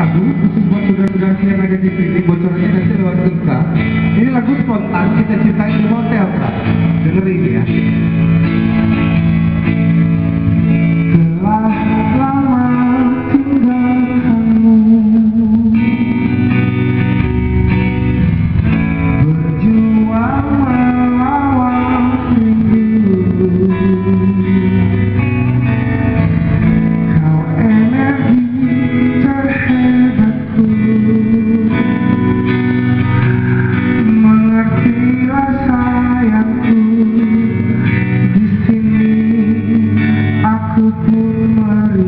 lagu khusus buat saudara-saudara yang ada di sini, bocorannya nanti lewat Inka. Ini lagu spontan kita ciptain di hotel, Kak. Dengerin ya. Telah lama tinggalkanmu, berjuang melawan rindu. Kau energi terhebatku, mengertilah sayangku. Di sini aku pun merindu.